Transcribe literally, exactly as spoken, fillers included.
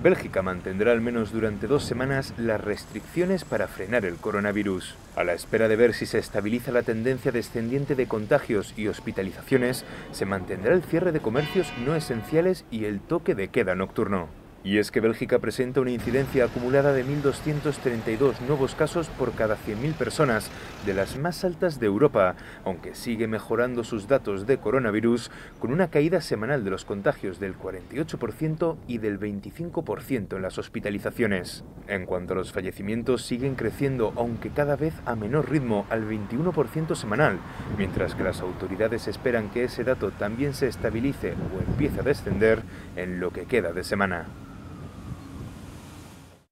Bélgica mantendrá al menos durante dos semanas las restricciones para frenar el coronavirus. A la espera de ver si se estabiliza la tendencia descendiente de contagios y hospitalizaciones, se mantendrá el cierre de comercios no esenciales y el toque de queda nocturno. Y es que Bélgica presenta una incidencia acumulada de mil doscientos treinta y dos nuevos casos por cada cien mil personas, de las más altas de Europa, aunque sigue mejorando sus datos de coronavirus con una caída semanal de los contagios del cuarenta y ocho por ciento y del veinticinco por ciento en las hospitalizaciones. En cuanto a los fallecimientos, siguen creciendo, aunque cada vez a menor ritmo, al veintiuno por ciento semanal, mientras que las autoridades esperan que ese dato también se estabilice o empiece a descender en lo que queda de semana.